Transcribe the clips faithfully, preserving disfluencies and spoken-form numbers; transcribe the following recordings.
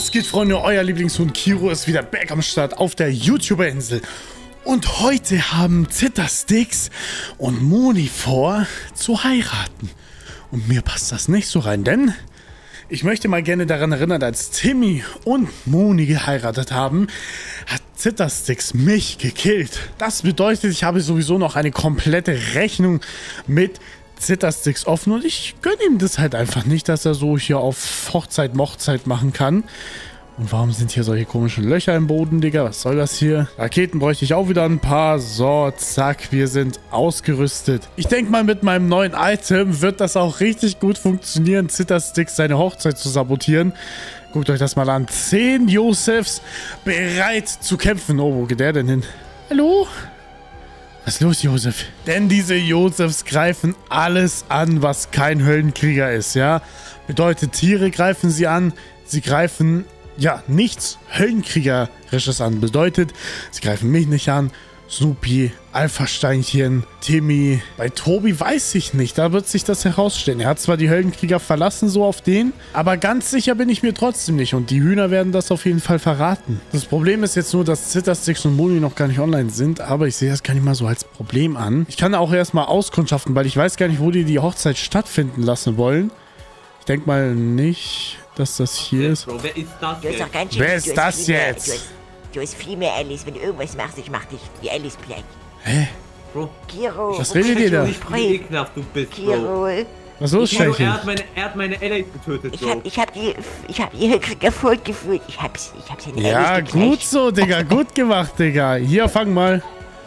Was geht, Freunde? Euer Lieblingshund Kiro ist wieder back am Start auf der YouTuber-Insel. Und heute haben Zittersticks und Moni vor, zu heiraten. Und mir passt das nicht so rein, denn ich möchte mal gerne daran erinnern, als Timmy und Moni geheiratet haben, hat Zittersticks mich gekillt. Das bedeutet, ich habe sowieso noch eine komplette Rechnung mit Zittersticks offen und ich gönne ihm das halt einfach nicht, dass er so hier auf Hochzeit, Mochzeit machen kann. Und warum sind hier solche komischen Löcher im Boden, Digga? Was soll das hier? Raketen bräuchte ich auch wieder ein paar. So, zack, wir sind ausgerüstet. Ich denke mal, mit meinem neuen Item wird das auch richtig gut funktionieren, Zittersticks seine Hochzeit zu sabotieren. Guckt euch das mal an. Zehn Josefs bereit zu kämpfen. Oh, wo geht der denn hin? Hallo? Was ist los, Josef? Denn diese Josefs greifen alles an, was kein Höllenkrieger ist, ja? Bedeutet, Tiere greifen sie an, sie greifen, ja, nichts Höllenkriegerisches an. Bedeutet, sie greifen mich nicht an, Snoopy, Alpha-Steinchen, Timmy. Bei Tobi weiß ich nicht, da wird sich das herausstellen. Er hat zwar die Höllenkrieger verlassen, so auf den, aber ganz sicher bin ich mir trotzdem nicht. Und die Hühner werden das auf jeden Fall verraten. Das Problem ist jetzt nur, dass Zittersticks und Moni noch gar nicht online sind, aber ich sehe das gar nicht mal so als Problem an. Ich kann auch erstmal auskundschaften, weil ich weiß gar nicht, wo die die Hochzeit stattfinden lassen wollen. Ich denke mal nicht, dass das hier ist. Bro, wer ist das Du hast jetzt? doch ganz schön, Wer ist du hast das viel mehr- jetzt? Du hast, du hast viel mehr Alice. Wenn du irgendwas machst, ich mach dich wie Alice platt. Hä? Bro, Kiro. Was redet ihr da? nicht wie ekelhaft du bist, Bro. Kiro. Was ist los, Kiro, er Steinchen? hat meine, er hat meine Allies getötet, Ich Bro. hab, ich hab die, ich hab ihre Krieger fortgeführt. Ich hab's, ich hab's in Ja, Alice gut geknallt. so, Digga. Gut gemacht, Digga. Hier, fang mal.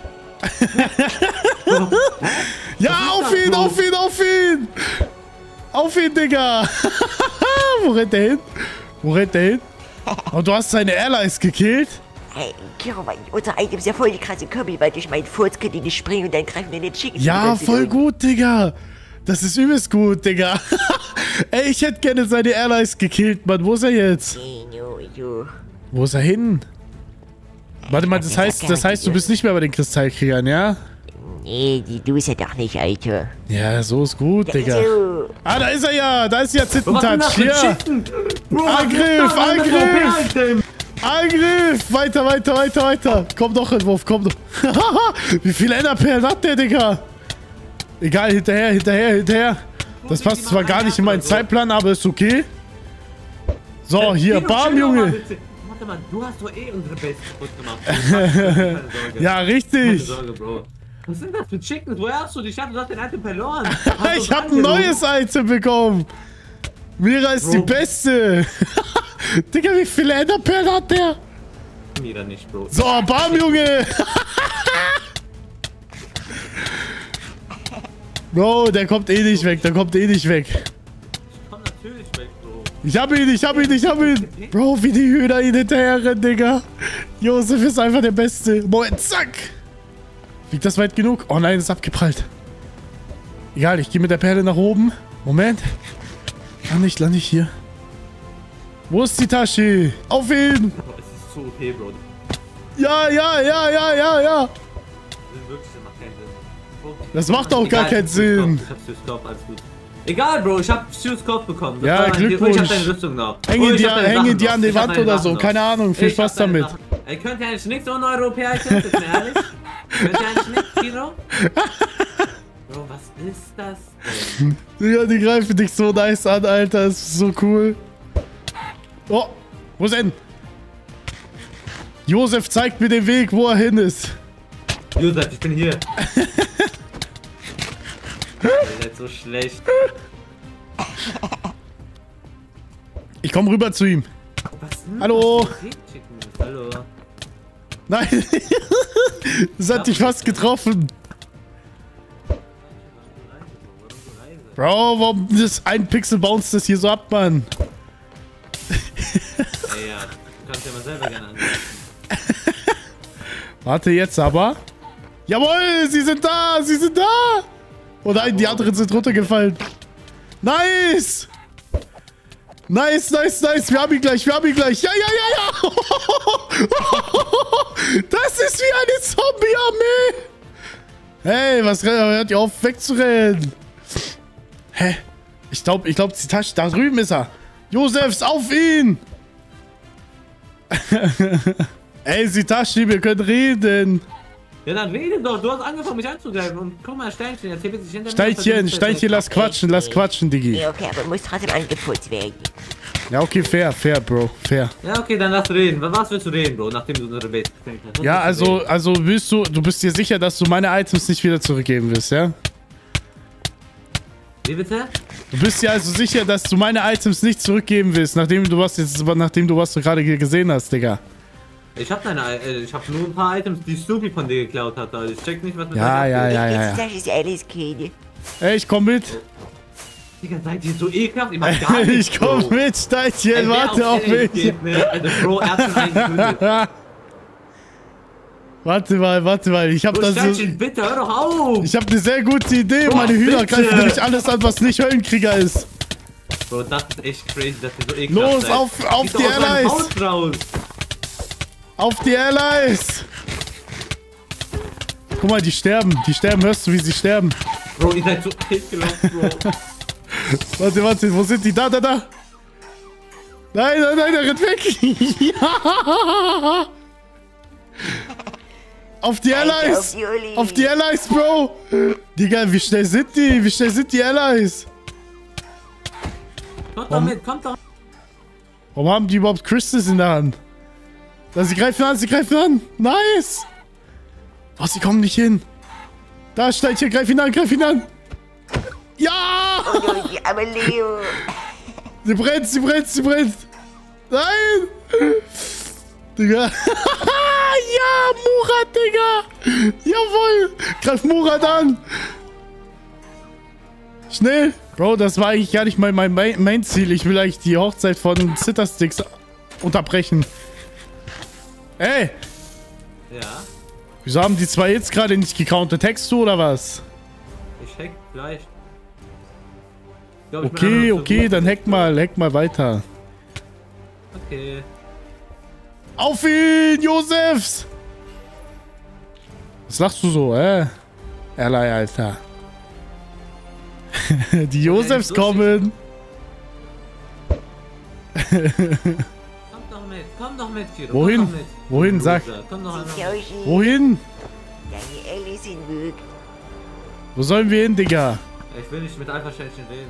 Ja, auf ihn, auf ihn, auf ihn! Auf ihn, Digga! Wo rennt der hin? Wo rennt der hin? Und du hast seine Allies gekillt? Hey, Kiro, weil unser Item ist ja voll die krasse Kombi, weil durch meinen Furz können die nicht springen und dann greifen wir den Chicken. Ja, voll gut, Digga. Das ist übelst gut, Digga. Ey, ich hätte gerne seine Allies gekillt, Mann. Wo ist er jetzt? Wo ist er hin? Warte mal, das heißt, das heißt, du bist nicht mehr bei den Kristallkriegern, ja? Nee, die du ist ja doch nicht, Alter. Ja, so ist gut, Digga. So. Ah, da ist er ja. Da ist ja Bro, was ist denn Zittentouch. das für ein Hier. Chicken? Bro, was Angriff, ist das für ein Angriff! Item? Angriff! Weiter, weiter, weiter, weiter. Komm doch, Entwurf, komm doch. Wie viele Enderperlen hat der, Digga? Egal, hinterher, hinterher, hinterher. Das passt zwar gar nicht in meinen Zeitplan, aber ist okay. So, hier, Kiro, bam, chill doch mal Junge. bitte. Warte mal, du hast doch eh unsere Base kaputt gemacht. Keine Sorge. Ja, Keine richtig. Sorge, Bro. Was sind das für Chickens? Woher hast du die? Ich dachte, du hast den Item verloren. Ich hab ein neues Item bekommen. Mira ist die Bro. Beste. Digga, wie viele Enderperlen hat der? Mira nicht, Bro. So, bam, Junge. Bro, der kommt eh nicht weg. Der kommt eh nicht weg. Komm natürlich weg, Bro. Ich hab ihn, ich hab ihn, ich hab ihn. Bro, wie die Hühner ihn hinterherrennen, Digga. Josef ist einfach der Beste. Moment, zack. Liegt das weit genug? Oh nein, ist abgeprallt. Egal, ich gehe mit der Perle nach oben. Moment. Land nicht, land nicht hier. Wo ist die Tasche? Auf ihn. Bro, es ist so O P, Bro. Ja, ja, ja, ja, ja, ja. Das ist wirklich, das macht keinen Sinn. Bro, Das macht auch egal, gar keinen ich hab Stu's Sinn. Kopf, Ich hab Stu's Kopf, alles gut. Egal, Bro, ich hab Stu's Kopf bekommen. Das Ja, war mein Deal. Glückwunsch. Ich hab deine Rüstung noch. Hängen Oh, ich die, hab deine hängen Sachen die noch. an die Ich hab Wand deine oder Sachen so. noch. Keine Ahnung. Viel Ich hab Spaß deine damit. Sachen. Ey, könnt ihr eigentlich nichts ohne Europäer-Items? Jetzt mal ehrlich? Könnt ihr eigentlich nichts, Kiro? Bro, was ist das denn? Digga, die greifen dich so nice an, Alter. Das ist so cool. Oh, wo ist er denn? Josef zeigt mir den Weg, wo er hin ist. Josef, ich bin hier. Ihr seid so schlecht. Ich komme rüber zu ihm. Was sind Hallo. das für Chickens? Hallo. Nein, das hat dich fast getroffen. Bro, warum das ein Pixel bounce das hier so ab, Mann? Ey, ja. Du kannst ja mal selber gerne angreifen. Warte jetzt aber. Jawohl, sie sind da, sie sind da. Oh nein, die anderen sind runtergefallen. Nice. Nice, nice, nice. Wir haben ihn gleich, wir haben ihn gleich. Ja, ja, ja, ja. Das ist wie eine Zombie-Armee. Hey, was hört ihr auf, wegzurennen? Hä? Ich glaube, ich glaube, die Tasche, da drüben ist er. Josefs, auf ihn. Ey, Sitashi, wir können reden. Ja, dann rede doch. Du hast angefangen, mich anzugreifen. Und guck mal, Steinchen, jetzt hebt sich hinter mir. Steinchen, Steinchen, lass quatschen, lass quatschen, Digi. Ja, okay, aber muss trotzdem angeputzt werden. Ja, okay, fair, fair, Bro, fair. Ja, okay, dann lass reden. Was willst du reden, Bro, nachdem du unsere Base gekriegt hast? Was Ja, willst du also, reden? also willst du, du bist dir sicher, dass du meine Items nicht wieder zurückgeben wirst, ja? Wie bitte? Du bist dir also sicher, dass du meine Items nicht zurückgeben willst, nachdem du was jetzt, nachdem du was du gerade gesehen hast, Digga. Ich hab deine, äh, ich hab nur ein paar Items, die Snoopy von dir geklaut hat. Also ich check nicht, was mit Ja, deinem ja, abgeht. ja, ja, ja. Das ist Alice Kind. Ey, ich komm mit. Digga, seid ihr so ekelhaft? Ich mach gar nichts, Ich komm Bro. mit, Steinchen, Ey, wer warte auf Alice mich. geht, ne? Also, Bro, er hat schon einen getötet. Warte mal, warte mal, ich hab Bro, da so... Steinchen, bitte, hör doch auf! Ich hab eine sehr gute Idee. Boah, Meine Hühner bitte. greifen nämlich alles an, was nicht Höllenkrieger ist. Bro, das ist echt crazy, dass ihr so ekelhaft Los, seid. auf, auf Geht die doch aus meinem Allies! Haus raus. Auf die Allies! Guck mal, die sterben. Die sterben. Hörst du, wie sie sterben? Bro, ihr seid so ekelhaft, Bro. Warte, warte, wo sind die? Da, da, da! Nein, nein, nein, der rennt weg! Ja! Auf die Allies! Auf die Uli. Auf die Allies, Bro! Digga, wie schnell sind die? Wie schnell sind die Allies? Kommt doch mit, kommt doch. Warum haben die überhaupt Crystals in der Hand? Da, sie greifen an, sie greifen an! Nice! Oh, sie kommen nicht hin! Da, Steinchen, greif ihn an, greif ihn an! Ja! Oh, Uli, aber Leo. Sie brennt, sie brennt, sie brennt! Nein! Digga! Ja, Murat, Digga! Jawohl! Greif Murat an! Schnell! Bro, das war eigentlich gar nicht mein, mein Main- Main-Ziel. Ich will eigentlich die Hochzeit von Zittersticks unterbrechen. Ey! Ja, Wieso haben die zwei jetzt gerade nicht gecountet? Hackst du oder was? ich hack gleich. Ich glaub, ich bin Okay, einfach noch okay, so dann gut. hack mal, hack mal weiter. Okay. Auf ihn, Josefs! Was lachst du so, äh? Erlei, Alter. Die Josefs so kommen. Komm doch mit, komm doch mit, Kiro. Wohin? Komm doch mit. Wohin, sag? Loser, Komm doch einmal mit. Yoshi. Wohin? Deine Alice sind weg. Wo sollen wir hin, Digga? Ich will nicht mit Alpha-Schändchen reden.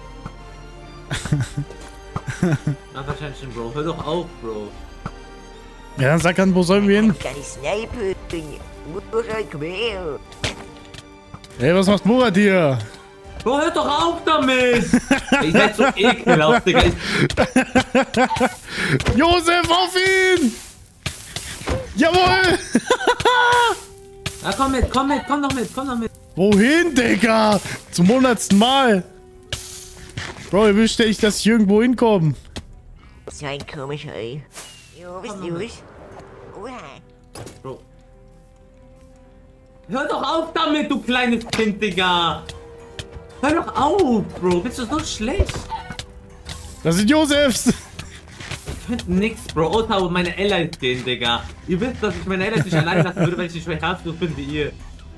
Alpha-Schändchen, Bro. Hör doch auf, Bro. Ja, dann sag an, wo sollen wir hin? Kann ich snipen? Murat, komm her. Ey, was macht Murat hier? Bro, hör doch auf damit! Ihr seid so ekelhaft, Digga. Ich, Josef, auf ihn! Jawohl! ja, komm mit, komm mit, komm doch mit, komm doch mit. Wohin, Digga? Zum hundertsten Mal. Bro, ihr wisst ja nicht, dass ich irgendwo hinkomme. So ein komischer, ey. Jo, was Komm, los? Oha. Bro. Hör doch auf damit, du kleines Kind, Digga! Hör doch auf, Bro. Bist du so schlecht? Das sind Josefs. Ich find nix, Bro. Außer meine Allies gehen, Digga. Ihr wisst, dass ich meine Allies nicht allein lassen würde, weil ich nicht mehr herzlos bin wie ihr.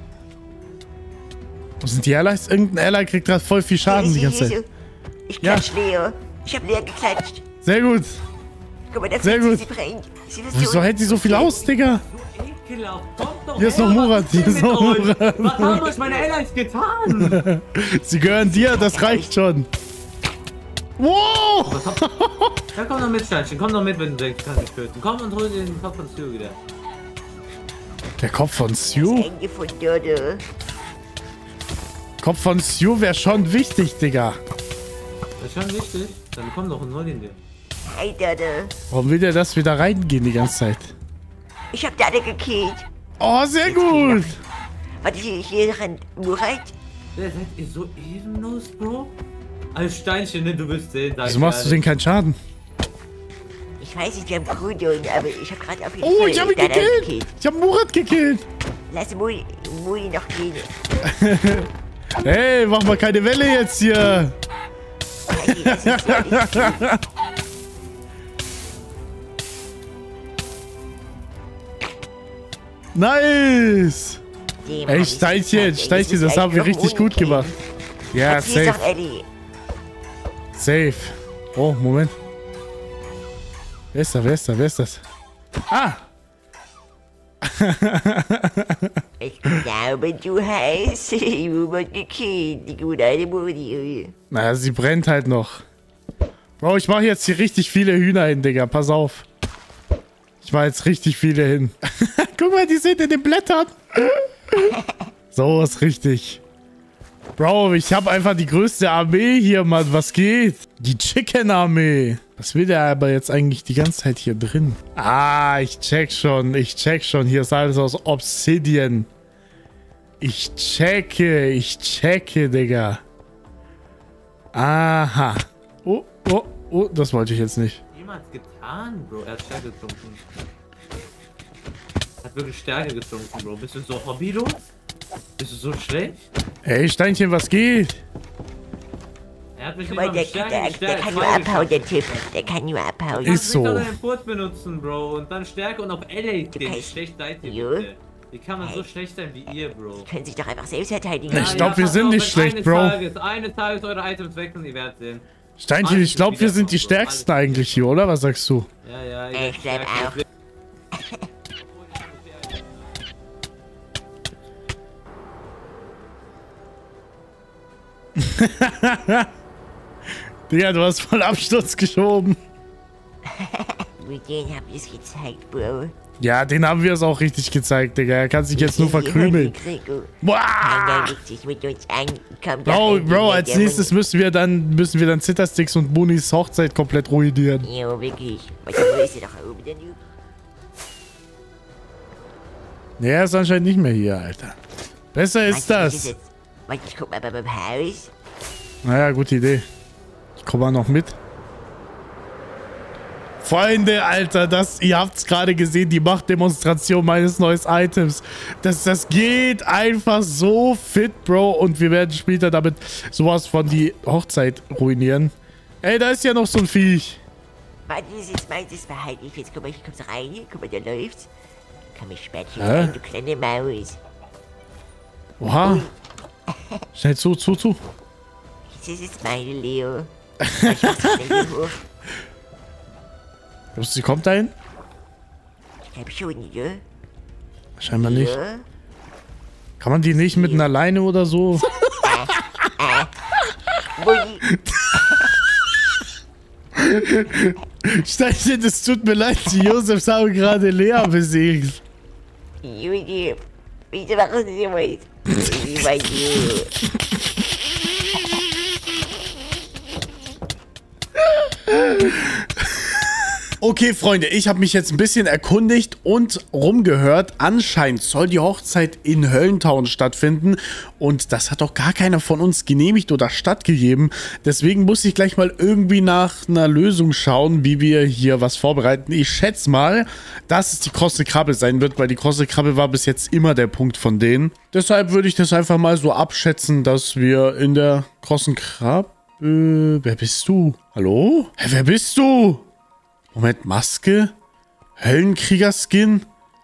Wo sind die Allies? Irgendein Ally kriegt gerade voll viel Schaden die ganze Zeit. Ich Ja. klatsch Leo. Ich hab Leo geklatscht. Sehr gut. Guck mal, das Sehr gut. sie brennt. Sie ist Wieso hält die so viel aus, Digga? So ekelhaft. Kommt doch Hier ist her, noch was Murat, ist hier denn ist mit noch euch? Murat. Was haben euch meine Allies getan? Sie gehören dir, das reicht schon. Wow! Was habt- Ja, komm doch mit, Steinchen. Komm doch mit, wenn du denkst, du kannst dich töten. Komm und hol dir den Kopf von Stu wieder. Der Kopf von Stu? Ende von Dodo. Kopf von Stu wäre schon wichtig, Digga. Das ist schon wichtig. Dann komm doch und hol ihn dir. Hey Dodo. Warum will der das wieder reingehen die ganze Zeit? Ich hab Dodo gekillt. Oh, sehr gut. Warte, hier, hier rennt Murat. Wer seid ihr so ehrenlos, Bro? Als Steinchen, ne? Du wirst sehen. sag Wieso ich machst du ehrlich. denen keinen Schaden? Ich weiß nicht, wir haben Kudon, aber ich hab gerade auf jeden Oh, Fall ich hab ihn Dodo gekillt. Ich hab Murat gekillt. Lass Muli, Muli noch gehen. Hey, mach mal keine Welle jetzt hier. Hey, das ist ja nicht cool. Nice. Dem Ey, hab ich Steinchen, gezeigt, ey, Steinchen, muss das haben wir eigentlich noch richtig gut Muli gemacht. Ja, killen. Hier ist safe. doch Ellie. Safe. Oh, Moment. Wer ist da? Wer ist da? Wer ist das? Ah. Ich glaube, du heißt Kind, die gute alte Moni. Naja, sie brennt halt noch. Bro, ich mache jetzt hier richtig viele Hühner hin, Digga. Pass auf. Ich mache jetzt richtig viele hin. Guck mal, die sind in den Blättern. So ist richtig. Bro, ich habe einfach die größte Armee hier, Mann. Was geht? Die Chicken-Armee. Was will der aber jetzt eigentlich die ganze Zeit hier drin? Ah, ich check schon. Ich check schon. Hier ist alles aus Obsidian. Ich checke. Ich checke, Digga. Aha. Oh, oh, oh. Das wollte ich jetzt nicht. Jemals getan, Bro. Er hat Stärke getrunken. Hat wirklich Stärke getrunken, Bro. Bist du so hobbylos? Bist du so schlecht? Ey, Steinchen, was geht? Er hat mich Guck nicht mal, mal der, mit Stärke der, der gestärkt. kann nur abhauen, der Typ. Der kann nur abhauen. Du Ist kannst nicht so. nur deinen Furz benutzen, Bro. Und dann Stärke und auf L A den. kannst- Schlecht seid ihr, Jo. bitte. Wie kann man so schlecht sein wie ihr, Bro? Können sich doch einfach selbst verteidigen. Ich glaub, wir pass sind auf, nicht wenn schlecht, eines Bro. Tages, eines Tages eure Items wechseln, ihr werdet sehen. Steinchen, ich glaube, wir sind die Stärksten eigentlich hier, oder? Was sagst du? Ja, ja, ihr Ich werdet glaub stärker. Digga, du hast voll Absturz geschoben. Mit denen habt ihr es gezeigt, Bro. Ja, den haben wir es auch richtig gezeigt, Digga. Er kann sich jetzt nur verkrümeln. Boah! Keiner legt sich mit uns an. Kommt Bro, Bro, als nächstes müssen wir dann müssen wir dann Zittersticks und Bonis Hochzeit komplett ruinieren. Jo, wirklich. Warte, wo ist er doch oben, der Noob? Nee, er ist anscheinend nicht mehr hier, Alter. Besser ist Warte, das. jetzt- Warte, ich guck mal bei meinem Haus. Naja, gute Idee. Ich komme mal noch mit. Freunde, Alter, das, ihr habt es gerade gesehen, die Machtdemonstration meines neuen Items. Das, das geht einfach so fit, Bro. Und wir werden später damit sowas von die Hochzeit ruinieren. Ey, da ist ja noch so ein Viech. Warte, das ist jetzt meins, das behalte ich jetzt. Guck mal, ich komm's rein hier. Guck mal, der läuft. Komm, ich sperr dich Hä? rein, du kleine Maus. Oha. Schnell zu, zu, zu. Das ist jetzt meine Leo. Ich mach schnell hier hoch. Glaubst du, sie kommt dahin? Ich glaub schon, ja? Scheinbar nicht. Ja? Kann man die nicht mit einer Leine oder so? Moni, Steinchen, es tut mir leid, die Josefs haben gerade Lea besiegt. Juni, bitte machen Sie was. Juni, mein Junge. Okay, Freunde, ich habe mich jetzt ein bisschen erkundigt und rumgehört. Anscheinend soll die Hochzeit in Höllentown stattfinden und das hat doch gar keiner von uns genehmigt oder stattgegeben. Deswegen muss ich gleich mal irgendwie nach einer Lösung schauen, wie wir hier was vorbereiten. Ich schätze mal, dass es die krosse Krabbe sein wird, weil die krosse Krabbe war bis jetzt immer der Punkt von denen. Deshalb würde ich das einfach mal so abschätzen, dass wir in der krossen Krabbe... Wer bist du? Hallo? Hä, wer bist du? Moment, Maske? Höllenkrieger-Skin?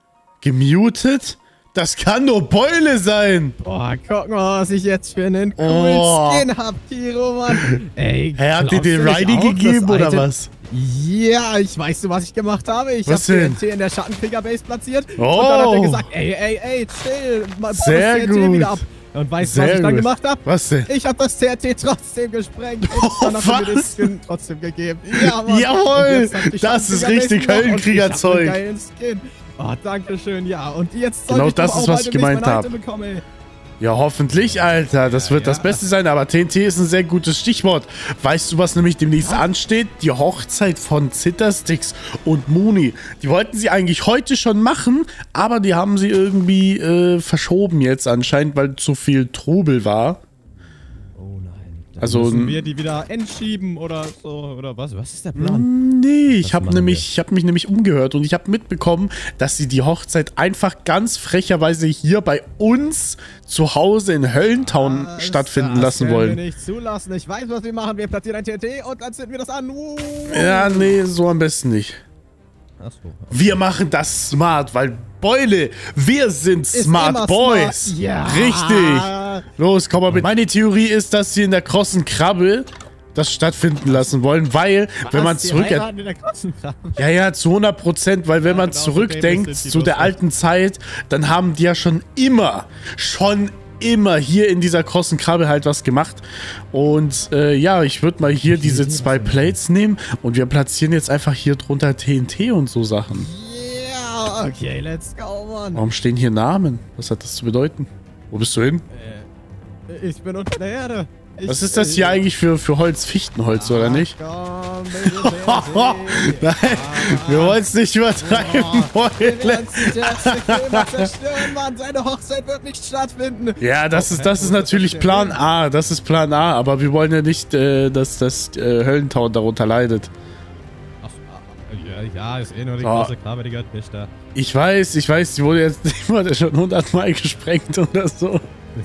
Gemutet? Das kann nur Beule sein! Boah, guck mal, was ich jetzt für einen coolen Oh. Skin hab, Tiro, Mann. Ey, Hä, hat dir glaubst den du nicht Riding auch, gegeben das oder Item- was? Ja, ich weißt du, was ich gemacht habe? Ich Was hab denn? T N T in der Schattenkrieger-Base platziert. Oh. Und dann hat er gesagt, ey, ey, ey, chill, mal baue Sehr das T N T gut. wieder ab. Und weißt du, was Sehr ich dann gut. gemacht habe? Was denn? Ich habe das T N T trotzdem gesprengt. Und Oh, dann hat er mir den was? Skin trotzdem gegeben. Ja, Mann. Jawohl, Und jetzt hab ich das ist Schattenkrieger-Base richtig gemacht und Höllenkrieger-Zeug. ich hab einen geilen Skin. Oh, danke schön, ja. Und jetzt soll Genau ich das doch ist, auch was ich bald demnächst gemeint mein hab. Item bekommen, ey. Ja, hoffentlich, Alter. Das wird das ja. Beste sein, aber T N T ist ein sehr gutes Stichwort. Weißt du, was nämlich demnächst ansteht? Die Hochzeit von Zittersticks und Mooni. Die wollten sie eigentlich heute schon machen, aber die haben sie irgendwie äh, verschoben jetzt anscheinend, weil zu viel Trubel war. Oh nein. Dann Also, müssen n- wir die wieder entschieben oder so, oder was? Was ist der Plan? Nee, ich habe machen nämlich, wir? ich habe mich nämlich umgehört und ich habe mitbekommen, dass sie die Hochzeit einfach ganz frecherweise hier bei uns zu Hause in Höllentown Das- stattfinden das lassen können wollen. wir nicht zulassen. Ich weiß, was wir machen. Wir platzieren ein T N T und dann zünden wir das an. Uh. Ja, nee, so am besten nicht. Achso. Wir machen das smart, weil Beule, wir sind Ist Smart immer Boys. smart. Ja. Richtig. Los, komm mal mit. Meine Theorie ist, dass sie in der krossen Krabbe das stattfinden lassen wollen, weil, wenn man zurück... Ja, ja, zu hundert Prozent, weil wenn Ja, man genau, zurückdenkt so zu der alten Zeit, dann haben die ja schon immer, schon immer hier in dieser krossen Krabbe halt was gemacht. Und äh, ja, ich würde mal hier diese zwei Plates nehmen und wir platzieren jetzt einfach hier drunter T N T und so Sachen. Ja, okay, let's go, Mann. Warum stehen hier Namen? Was hat das zu bedeuten? Wo bist du hin? Äh, ich bin unter der Erde. Ich, Was ist das hier äh, eigentlich für, für Holz? Fichtenholz, oder nicht? Komm, Baby, Nein, wir wollen es nicht übertreiben, Wir Beule. werden die erste Klima zerstören, Mann. Seine Hochzeit wird nicht stattfinden. Ja, das ist, das ist natürlich Plan A. Das ist Plan A, aber wir wollen ja nicht, äh, dass das äh, Höllentown darunter leidet. Ach, ja, ja, ist eh nur die So. große Krabbe, die gehört nicht da. Ich weiß, ich weiß, die wurde jetzt die wurde schon hundertmal gesprengt oder so.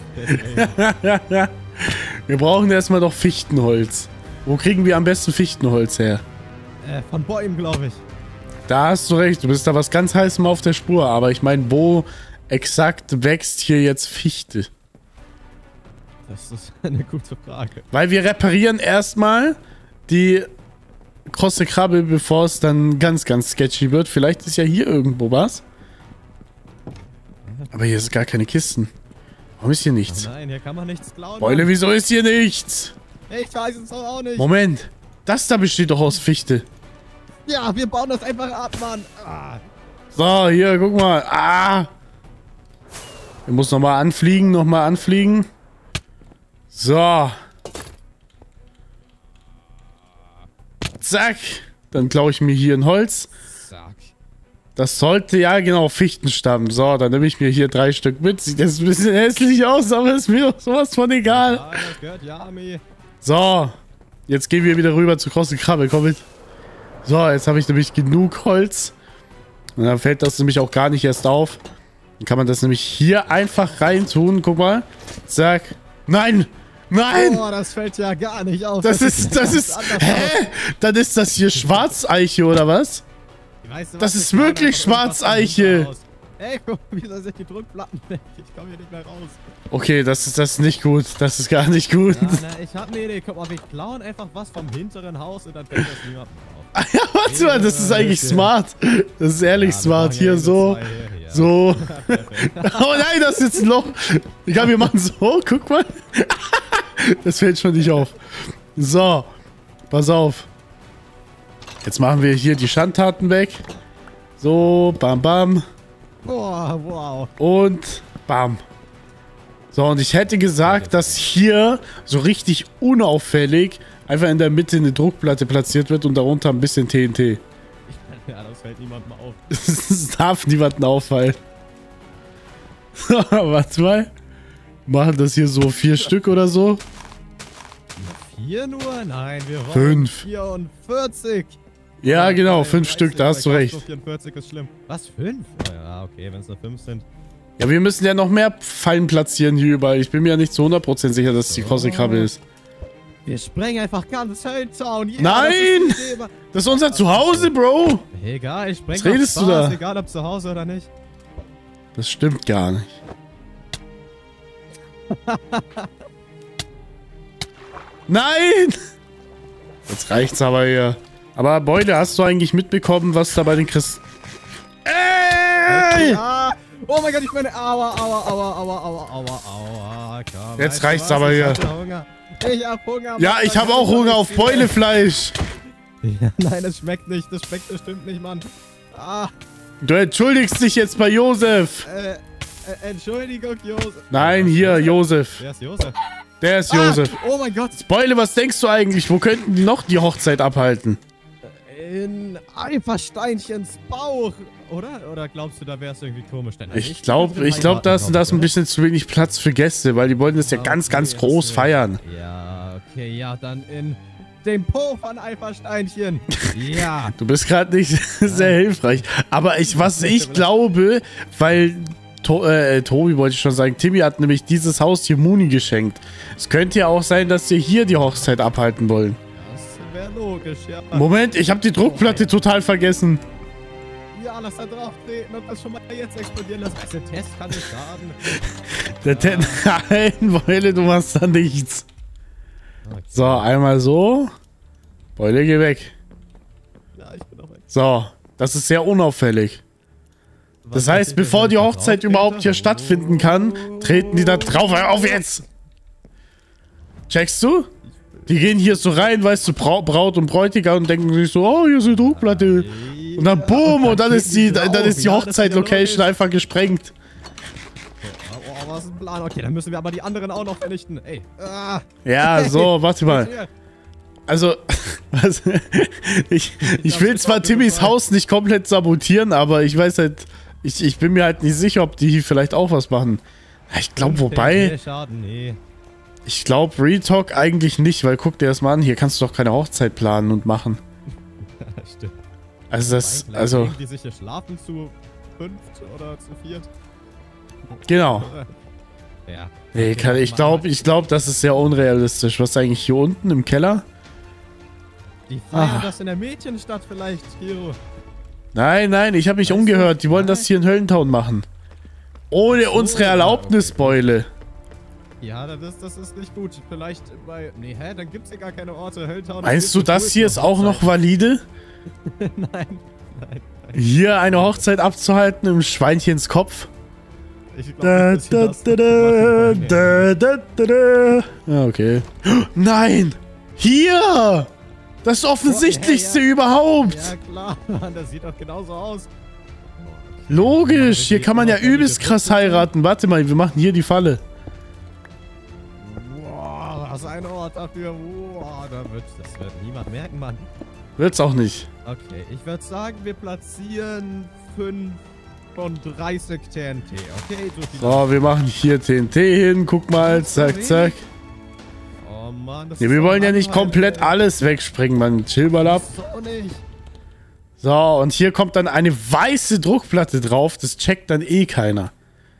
Wir brauchen erstmal doch Fichtenholz. Wo kriegen wir am besten Fichtenholz her? Äh, von Bäumen, glaube ich. Da hast du recht, du bist da was ganz Heißem auf der Spur. Aber ich meine, wo exakt wächst hier jetzt Fichte? Das ist eine gute Frage. Weil wir reparieren erstmal die krosse Krabbe, bevor es dann ganz, ganz sketchy wird. Vielleicht ist ja hier irgendwo was. Aber hier sind gar keine Kisten. Warum ist hier nichts? Oh nein, hier kann man nichts klauen. Beule, wieso ist hier nichts? Mann. Ich weiß es doch auch nicht. Moment. Das da besteht doch aus Fichte. Ja, wir bauen das einfach ab, Mann. Ah. So, hier, guck mal. Ah! Ich muss nochmal anfliegen, nochmal anfliegen. So. Zack. Dann klaue ich mir hier ein Holz. Zack. Das sollte, ja genau, Fichtenstamm. So, dann nehme ich mir hier drei Stück mit. Sieht jetzt ein bisschen hässlich aus, aber ist mir doch sowas von egal. Ja, das gehört Yami. So. Jetzt gehen wir wieder rüber zur großen Krabbe. Komm mit. So, jetzt habe ich nämlich genug Holz. Und dann fällt das nämlich auch gar nicht erst auf. Dann kann man das nämlich hier einfach reintun. Guck mal. Zack. Nein! Nein! Oh, das fällt ja gar nicht auf. Das ist, das ganz ist, anders aus. hä? Dann ist das hier Schwarzeiche, oder was? Weißt du Das was? ist Ich kann wirklich einfach irgendwas Schwarzeiche. raus. Ey, guck, wieso sind die Druckplatten weg? Ich komme hier nicht mehr raus. Okay, das ist, das ist nicht gut. Das ist gar nicht gut. Ja, na, ich hab eine Idee. Guck mal, wir klauen einfach was vom hinteren Haus und dann fällt das niemandem auf. Ja, warte mal, das ist eigentlich smart. Das ist ehrlich Ja, wir smart. machen Hier ja so, zwei hier, ja. so. Perfekt. Oh nein, das ist jetzt ein Loch. Ich glaube, wir machen so. Guck mal. Das fällt schon nicht auf. So. Pass auf. Jetzt machen wir hier die Schandtaten weg. So, bam, bam. Boah, wow. Und bam. So, und ich hätte gesagt, dass hier so richtig unauffällig einfach in der Mitte eine Druckplatte platziert wird und darunter ein bisschen T N T. Ja, das fällt niemandem auf. Das darf niemanden auffallen. So, warte mal. Machen das hier so vier Stück oder so. Vier nur? Nein, wir wollen Fünf. vierundvierzig. Ja, genau, fünf Scheiße, Stück, da hast du bei recht. Castro vierundvierzig ist schlimm. Was, fünf? Oh ja, okay, wenn es nur fünf sind. Ja, wir müssen ja noch mehr Fallen platzieren hier überall. Ich bin mir ja nicht zu hundert Prozent sicher, dass es die große Krabbe ist. Wir sprengen einfach ganz Höllentown. Yeah, Nein! Das ist, Das ist unser Zuhause, Bro! egal, ich spreng Was redest auf du Spaß, da? egal ob zu Hause oder nicht. Das stimmt gar nicht. Nein! Jetzt reicht's aber hier. Aber Beute, hast du eigentlich mitbekommen, was da bei den Christen... Ey! Ah, oh mein Gott, ich meine, aua, aua, aua, aua, aua, aua, aua, komm. Jetzt weißt du reicht's was? aber ich hier. hatte Hunger. Ich hab Hunger. Ja, Mann, ich da habe kann auch doch Hunger nichts auf mehr. Beulefleisch. Ja, nein, das schmeckt nicht, das schmeckt bestimmt nicht, Mann. Ah, Du entschuldigst dich jetzt bei Josef. äh, äh Entschuldigung, Josef. Nein, hier, Josef. Wer ist Josef? Der ist Josef. Ah, oh mein Gott. Beule, was denkst du eigentlich? Wo könnten die noch die Hochzeit abhalten? In Eifersteinchens Bauch, oder? Oder glaubst du, da wäre es irgendwie komisch? Denn Ich glaube, ich glaube, da ist da ist ein bisschen zu wenig Platz für Gäste, weil die wollen das ja ganz, ganz groß feiern. Ja, okay, ja, dann in dem Po von Eifersteinchen. Ja. Du bist gerade nicht sehr hilfreich. Aber ich, was ich glaube, weil to äh, Tobi wollte ich schon sagen, Timmy hat nämlich dieses Haus hier Muni geschenkt. Es könnte ja auch sein, dass sie hier die Hochzeit abhalten wollen. Das wäre logisch, ja. Moment, ich habe die Druckplatte total vergessen. Ja, lass da drauf treten und das schon mal jetzt explodieren lassen. Also, der Test kann nicht schaden. Der Ten Nein, Beule, du machst da nichts. Okay. So, einmal so. Beule, geh weg. Ja, ich bin auch weg. So, das ist sehr unauffällig. Was Das heißt, passiert, bevor wenn die ich da Hochzeit drauf überhaupt trete? hier stattfinden kann, treten die da drauf. Hör auf jetzt! Checkst du? Die gehen hier so rein, weißt du, Brau Braut und Bräutigam und denken sich so, oh, hier ist eine Druckplatte. Und dann boom, und dann ist die, dann ist die Hochzeit-Location einfach gesprengt. Oh, oh, was ist ein Plan? Okay, dann müssen wir aber die anderen auch noch vernichten. Ey. Ah. Ja, so, warte mal. Also, was, ich, ich will zwar Timmys Haus nicht komplett sabotieren, aber ich weiß halt, ich, ich bin mir halt nicht sicher, ob die vielleicht auch was machen. Ich glaube, wobei, Schaden, nee. ich glaube, Retalk eigentlich nicht, weil guck dir das mal an, hier kannst du doch keine Hochzeit planen und machen. Stimmt. Also das, Vielleicht also, legen die sich hier schlafen zu fünft oder zu viert. genau. Ja. Nee, kann, ich glaube, ich glaube, das ist sehr unrealistisch. Was ist eigentlich hier unten im Keller? Die feiern Ah. das in der Mädchenstadt vielleicht, Kiro. Nein, nein, ich habe mich Weißt umgehört. du? Die wollen Nein. das hier in Höllentown machen. Ohne so, unsere ja, Erlaubnis, okay. Beule. Ja, das ist, das ist nicht gut. Vielleicht bei... Nee, hä? Dann gibt's hier gar keine Orte. Höllentown. Meinst du, das hier ist auch noch valide? Nein, nein, nein. Hier eine Hochzeit abzuhalten im Schweinchens Kopf? Ich Da, glaube nicht, dass da, wir da, das da, da, da, da. Ja, okay. Nein! Hier! Das Offensichtlichste Oh, ja, ja. überhaupt! Ja, klar, Mann, das sieht doch genauso aus. Logisch, hier kann man ja übelst krass heiraten. Warte mal, wir machen hier die Falle. Wow, was ein Ort dafür. Wow, da wird, das wird niemand merken, Mann. Wird's auch nicht. Okay, ich würde sagen, wir platzieren fünfunddreißig T N T, okay? So viel. So, wir machen hier T N T hin. Guck mal, zack, zack. Oh Mann, das Ja, ist wir so wollen ja nicht langweilig, komplett ey. alles wegspringen, Mann. Chill mal ab. So nicht. So, und hier kommt dann eine weiße Druckplatte drauf. Das checkt dann eh keiner.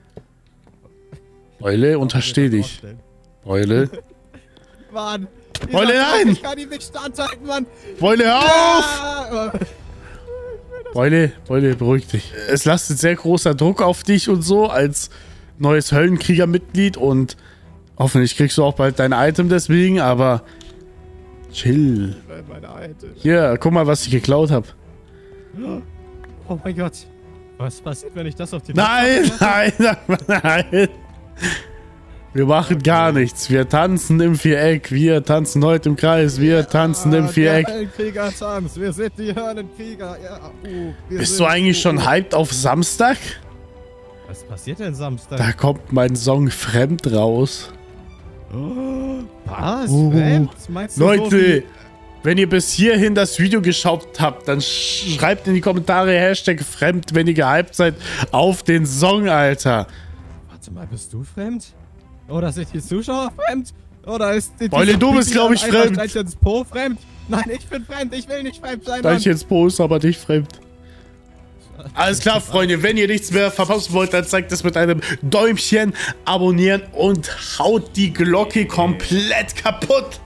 Beule, untersteh dich. Beule. Mann. Beule, dieser nein! Druck, Ich kann ihn nicht standhalten, Mann. Beule, hör auf! Ah, Beule, Beule, beruhig dich. Es lastet sehr großer Druck auf dich und so als neues Höllenkrieger-Mitglied und hoffentlich kriegst du auch bald dein Item deswegen, aber chill. meine Alte. Hier, guck mal, was ich geklaut habe. Oh mein Gott. Was passiert, wenn ich das auf die Nein, nein, nein, nein. Wir machen gar nichts. Wir tanzen im Viereck. Wir tanzen heute im Kreis. Wir tanzen im Viereck. Höllenkrieger-Tanz. Wir sind die Höllenkrieger. Ja, uh, wir Bist sind, du eigentlich schon uh, hyped auf Samstag? Was passiert denn Samstag? Da kommt mein Song Fremd raus. Was? Uh, Fremd? Meinst du so Leute, wie- wenn ihr bis hierhin das Video geschaut habt, dann sch schreibt in die Kommentare Hashtag Fremd, wenn ihr gehypt seid, auf den Song, Alter. Warte mal, bist du fremd? Oder sind die Zuschauer fremd? Oder ist die Beule, du bist, glaub ich, fremd. Steinchens Po fremd? Nein, ich bin fremd. Ich will nicht fremd sein, Da Mann. ich jetzt post, aber nicht fremd. Alles klar, Freunde, wenn ihr nichts mehr verpassen wollt, dann zeigt es mit einem Däumchen, abonnieren und haut die Glocke komplett kaputt.